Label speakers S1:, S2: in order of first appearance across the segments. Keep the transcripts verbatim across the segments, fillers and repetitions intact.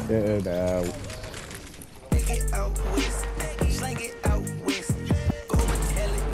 S1: Get out.
S2: Get out west, slang it out west. Go and tell it.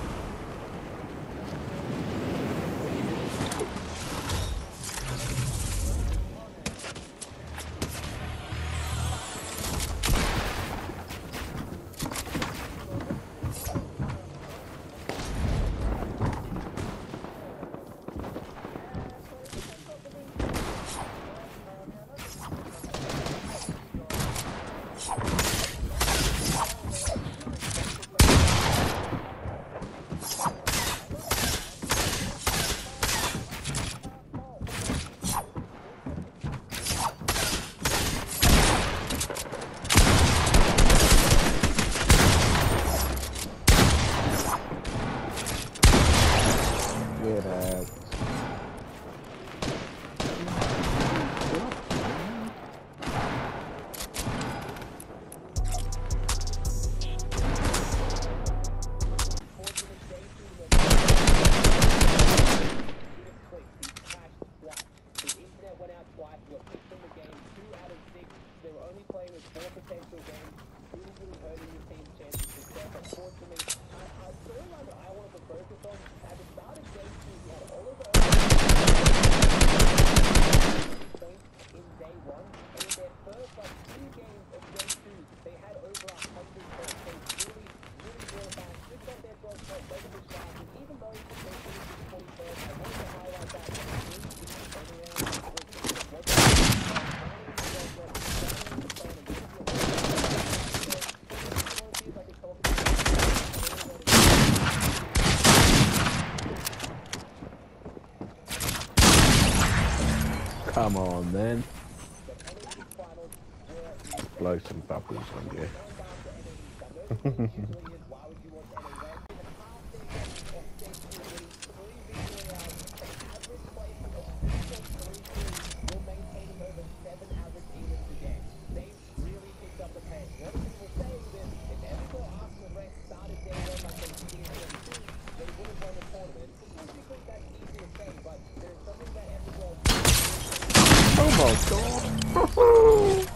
S1: Get out.
S3: They were only playing with four potential games, really, really hurting the team's chances of success. Unfortunately, a, a storyline that I wanted to focus on, at the start of game two, he had Oliver points in day one, and in their first like two games of day two, they had over a hundred points. They really, really brought back, just got their twelve points, they were just sharp, and even though they finished twenty-first, I wanted to highlight that really easy turnaround was what
S1: Come on, then. Blow some bubbles on you. Oh my god.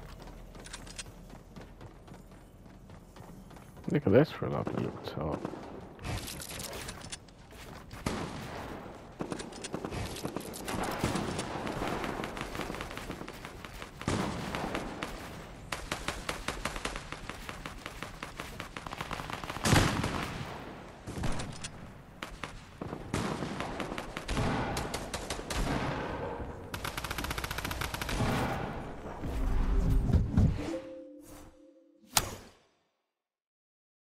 S1: Look at this for a lovely little top.